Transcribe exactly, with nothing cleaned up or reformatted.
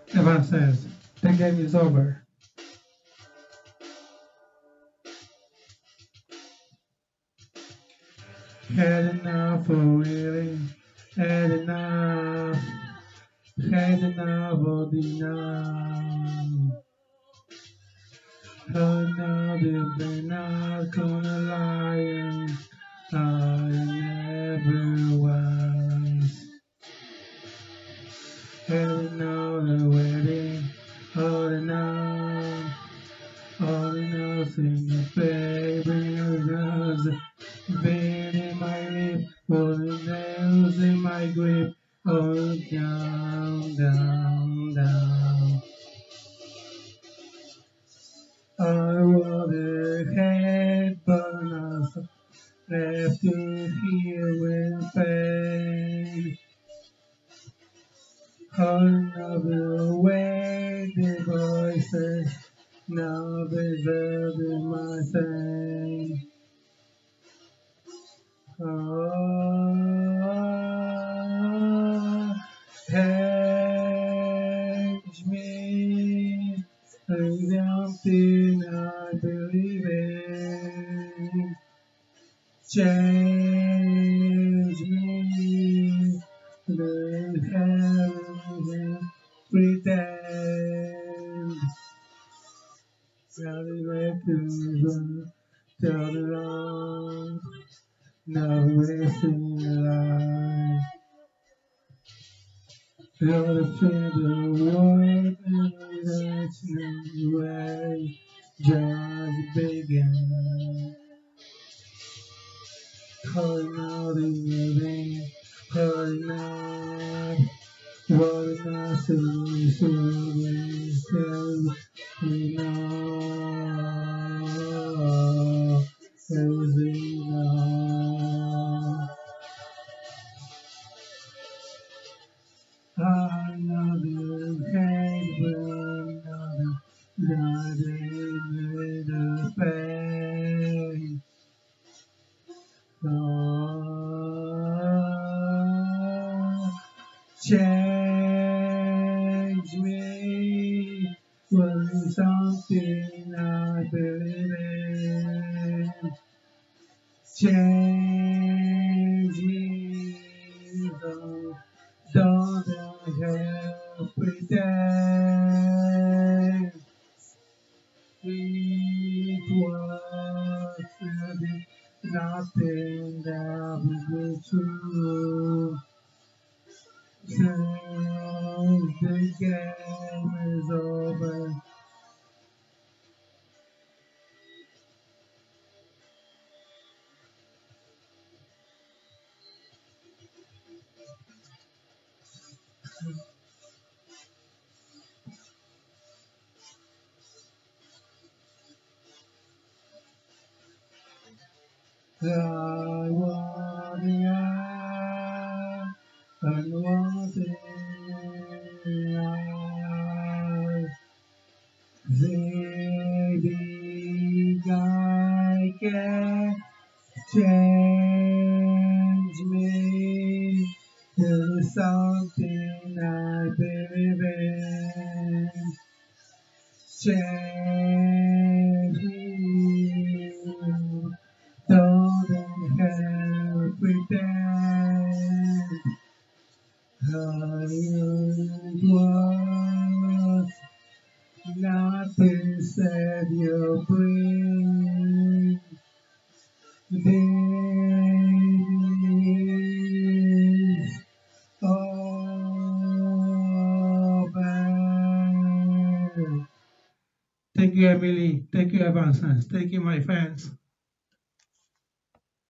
Evans says, the game is over. Had enough of waiting, had enough, had enough of denial. Another been not gonna lie, I never was. Had another wedding, all enough, all enough in the baby was been in my lip, all the nails in my grip, all down, down, down. I would have but nothing left to hear with pain. Another way the voices now deserve my thing. Oh, change me, something I believe in. Change me, let heaven pretend. Tell the records, tell the wrong, now wasting life. Feel the feather work and that's no way, just begin. Calling out in your name, calling out, what I see, so we said, we know, everything now. Another hate, another, another little pain. Oh, change me with something I believe in. Change me, don't, don't have pretend. It was nothing that was true. Since the game is over. I want the unwanted life. Baby, I can change me to something I believe in. Change me, don't have pretend. It was nothing said you bring. This over. Thank you, Emily. Thank you, Evans. Thank you, my fans.